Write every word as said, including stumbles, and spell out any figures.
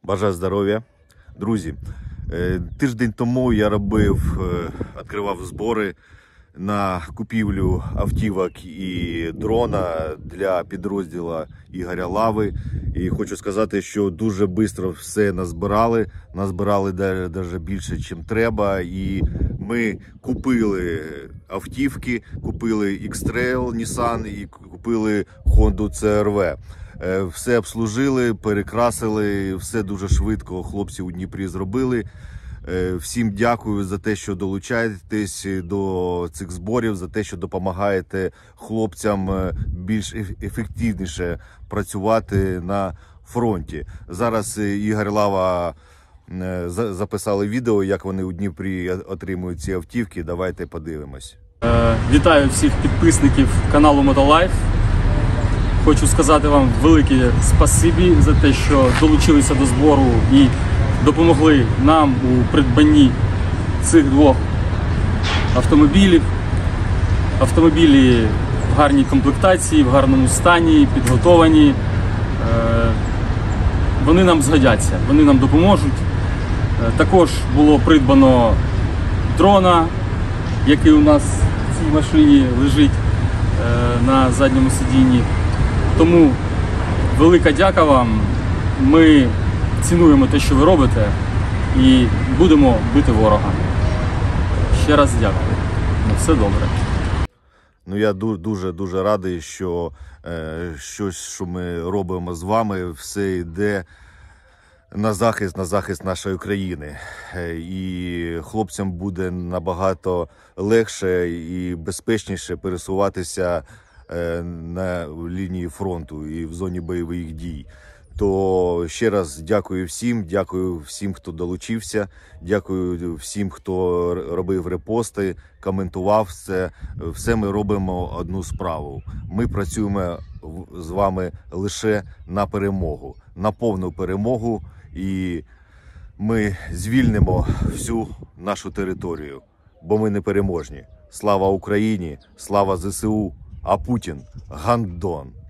Бажаю здоров'я. Друзі, тиждень тому я робив, відкривав збори на купівлю автівок і дрона для підрозділу Ігоря Лави. І хочу сказати, що дуже швидко все назбирали. Назбирали навіть більше, ніж треба. І ми купили автівки, купили X-Trail Nissan і купили Honda сі ар ві. Все обслужили, перекрасили, все дуже швидко хлопці у Дніпрі зробили. Всім дякую за те, що долучаєтесь до цих зборів, за те, що допомагаєте хлопцям більш ефективніше працювати на фронті. Зараз Ігор Лава записали відео, як вони у Дніпрі отримують ці автівки. Давайте подивимось. Вітаю всіх підписників каналу Мотолайф. Хочу сказати вам велике спасибі за те, що долучилися до збору і допомогли нам у придбанні цих двох автомобілів. Автомобілі в гарній комплектації, в гарному стані, підготовані. Вони нам згодяться, вони нам допоможуть. Також було придбано дрона, який у нас в цій машині лежить на задньому сидінні. Тому велика дяка вам. Ми цінуємо те, що ви робите, і будемо бити ворога. Ще раз дякую. На все добре. Ну, я дуже-дуже радий, що е, щось, що ми робимо з вами, все йде на захист, на захист нашої країни. Е, і хлопцям буде набагато легше і безпечніше пересуватися е, на лінії фронту і в зоні бойових дій. То ще раз дякую всім, дякую всім, хто долучився, дякую всім, хто робив репости, коментував це. Все ми робимо одну справу. Ми працюємо з вами лише на перемогу, на повну перемогу, і ми звільнимо всю нашу територію, бо ми непереможні. Слава Україні, слава зе се у, а Путін – гандон.